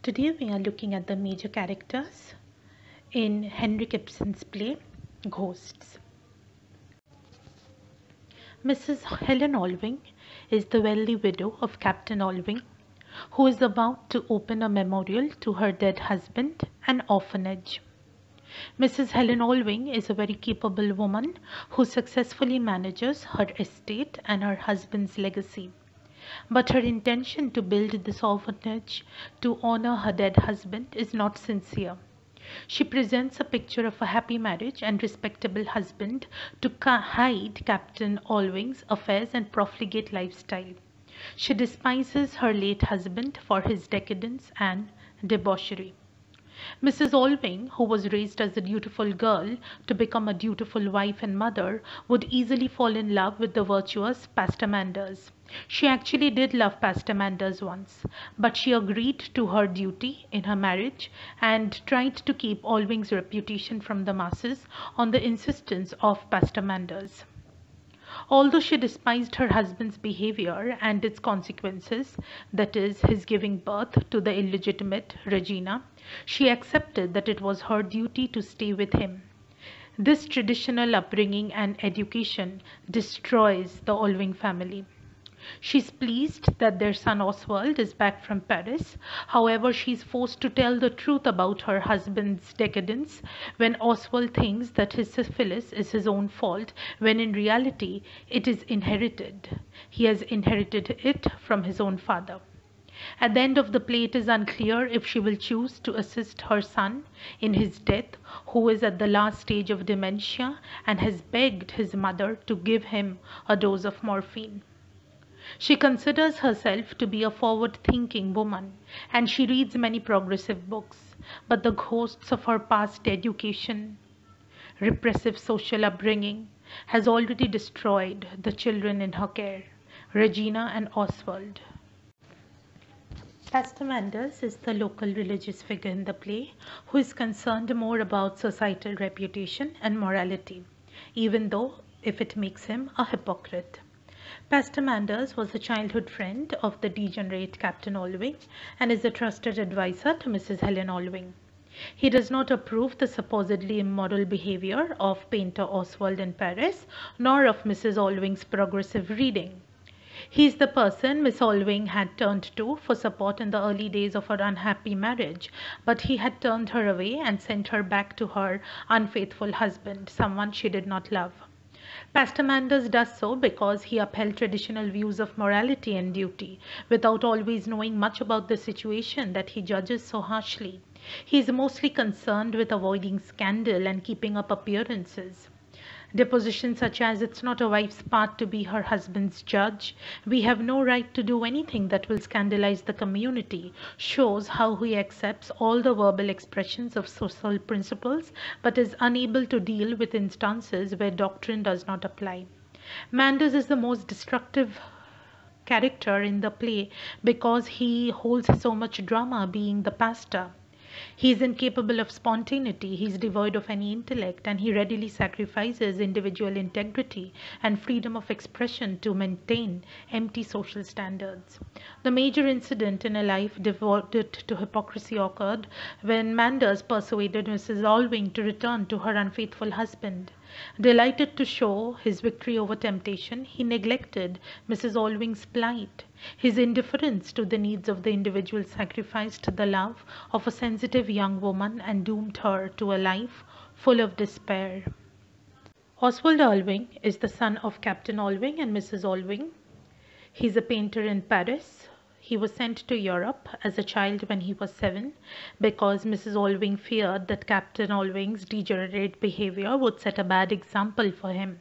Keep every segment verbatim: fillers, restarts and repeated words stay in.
Today we are looking at the major characters in Henrik Ibsen's play Ghosts. Missus Helen Alving is the wealthy widow of Captain Alving, who is about to open a memorial to her dead husband, an orphanage. Missus Helen Alving is a very capable woman who successfully manages her estate and her husband's legacy. But her intention to build this orphanage to honor her dead husband is not sincere. She presents a picture of a happy marriage and respectable husband to hide Captain Alving's affairs and profligate lifestyle. She despises her late husband for his decadence and debauchery. Missus Alving, who was raised as a dutiful girl to become a dutiful wife and mother, would easily fall in love with the virtuous Pastor Manders. She actually did love Pastor Manders once, but she agreed to her duty in her marriage and tried to keep Alving's reputation from the masses on the insistence of Pastor Manders. Although she despised her husband's behavior and its consequences, that is, his giving birth to the illegitimate Regina, she accepted that it was her duty to stay with him. This traditional upbringing and education destroys the Alving family. She is pleased that their son Oswald is back from Paris. However, she is forced to tell the truth about her husband's decadence when Oswald thinks that his syphilis is his own fault, when in reality it is inherited. He has inherited it from his own father. At the end of the play, it is unclear if she will choose to assist her son in his death, who is at the last stage of dementia and has begged his mother to give him a dose of morphine. She considers herself to be a forward-thinking woman, and she reads many progressive books, but the ghosts of her past education, repressive social upbringing, has already destroyed the children in her care, Regina and Oswald. Pastor Manders is the local religious figure in the play who is concerned more about societal reputation and morality, even though if it makes him a hypocrite. Pastor Manders was a childhood friend of the degenerate Captain Alving and is a trusted advisor to Missus Helen Alving. He does not approve the supposedly immoral behavior of painter Oswald in Paris, nor of Missus Alving's progressive reading. He is the person Miss Alving had turned to for support in the early days of her unhappy marriage, but he had turned her away and sent her back to her unfaithful husband, someone she did not love. Pastor Manders does so because he upheld traditional views of morality and duty, without always knowing much about the situation that he judges so harshly. He is mostly concerned with avoiding scandal and keeping up appearances. Depositions such as "it's not a wife's part to be her husband's judge," "we have no right to do anything that will scandalize the community," shows how he accepts all the verbal expressions of social principles but is unable to deal with instances where doctrine does not apply. Manders is the most destructive character in the play because he holds so much drama being the pastor. He is incapable of spontaneity, he is devoid of any intellect, and he readily sacrifices individual integrity and freedom of expression to maintain empty social standards. The major incident in a life devoted to hypocrisy occurred when Manders persuaded Missus Alving to return to her unfaithful husband. Delighted to show his victory over temptation, he neglected Missus Alving's plight. His indifference to the needs of the individual sacrificed the love of a sensitive young woman and doomed her to a life full of despair. Oswald Alving is the son of Captain Alving and Missus Alving. He is a painter in Paris. He was sent to Europe as a child when he was seven because Missus Alving feared that Captain Alving's degenerate behavior would set a bad example for him.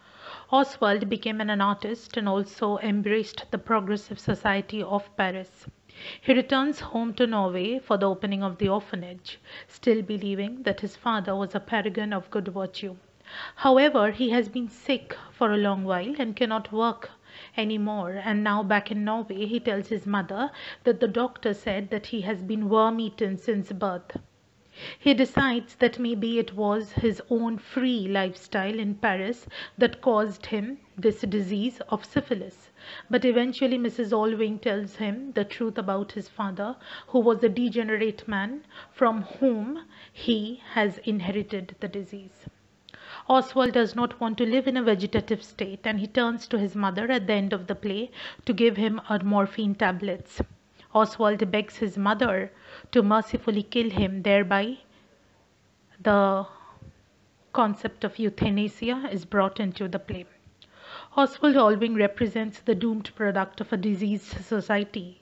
Oswald became an artist and also embraced the progressive society of Paris. He returns home to Norway for the opening of the orphanage, still believing that his father was a paragon of good virtue. However, he has been sick for a long while and cannot work anymore, and now back in Norway he tells his mother that the doctor said that he has been worm-eaten since birth. He decides that maybe it was his own free lifestyle in Paris that caused him this disease of syphilis. But eventually Missus Alving tells him the truth about his father, who was a degenerate man from whom he has inherited the disease. Oswald does not want to live in a vegetative state, and he turns to his mother at the end of the play to give him a morphine tablets. Oswald begs his mother to mercifully kill him, thereby the concept of euthanasia is brought into the play. Oswald Alving represents the doomed product of a diseased society,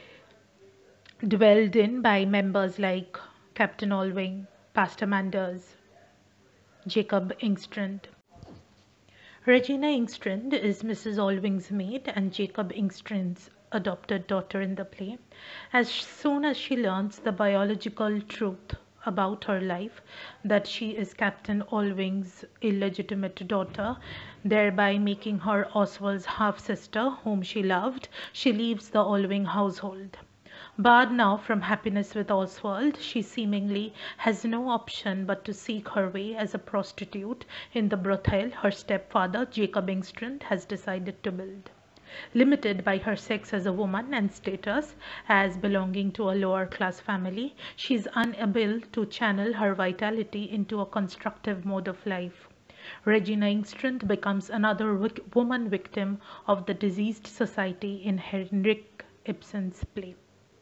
dwelled in by members like Captain Alving, Pastor Manders, Jacob Engstrand. Regina Engstrand is Missus Alving's maid and Jacob Engstrand's adopted daughter in the play. As soon as she learns the biological truth about her life, that she is Captain Alving's illegitimate daughter, thereby making her Oswald's half-sister whom she loved, she leaves the Alving household. Barred now from happiness with Oswald, she seemingly has no option but to seek her way as a prostitute in the brothel her stepfather, Jacob Engstrand, has decided to build. Limited by her sex as a woman and status as belonging to a lower class family, she is unable to channel her vitality into a constructive mode of life. Regina Engstrand becomes another woman victim of the diseased society in Henrik Ibsen's play.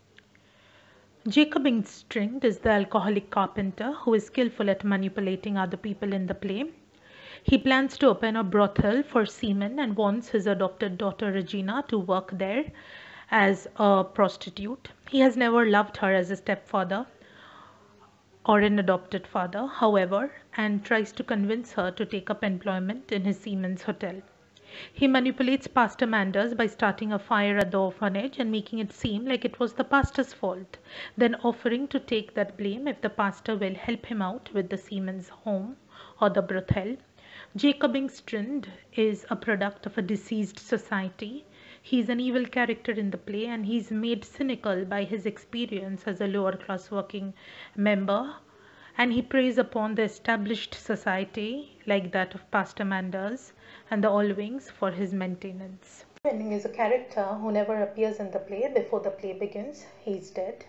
Jacob Engstrand is the alcoholic carpenter who is skillful at manipulating other people in the play. He plans to open a brothel for seamen and wants his adopted daughter Regina to work there as a prostitute. He has never loved her as a stepfather or an adopted father, however, and tries to convince her to take up employment in his seamen's hotel. He manipulates Pastor Manders by starting a fire at the orphanage and making it seem like it was the pastor's fault, then offering to take that blame if the pastor will help him out with the seamen's home or the brothel. Jacob Engstrand is a product of a diseased society. He is an evil character in the play, and he is made cynical by his experience as a lower class working member, and he preys upon the established society like that of Pastor Manders and the Alvings for his maintenance. Benning is a character who never appears in the play before the play begins. He is dead.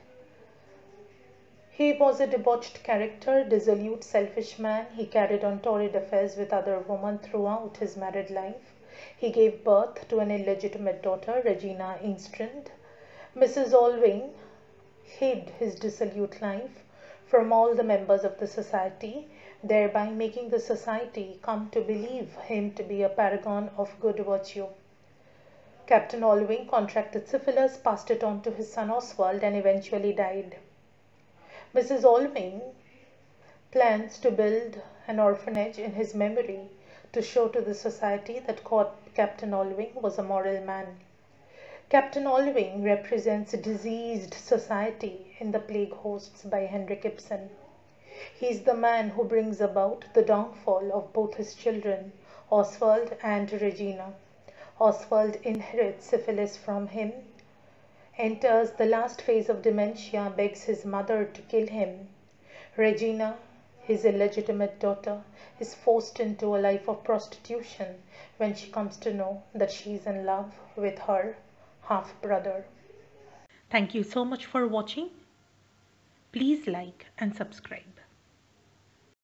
He was a debauched character, dissolute, selfish man. He carried on torrid affairs with other women throughout his married life. He gave birth to an illegitimate daughter, Regina Engstrand. Missus Alving hid his dissolute life from all the members of the society, thereby making the society come to believe him to be a paragon of good virtue. Captain Alving contracted syphilis, passed it on to his son Oswald, and eventually died. Missus Alving plans to build an orphanage in his memory to show to the society that Captain Alving was a moral man. Captain Alving represents diseased society in the Plague Hosts by Henrik Ibsen. He is the man who brings about the downfall of both his children, Oswald and Regina. Oswald inherits syphilis from him, enters the last phase of dementia, begs his mother to kill him. Regina, his illegitimate daughter, is forced into a life of prostitution when she comes to know that she is in love with her half-brother. Thank you so much for watching. Please like and subscribe.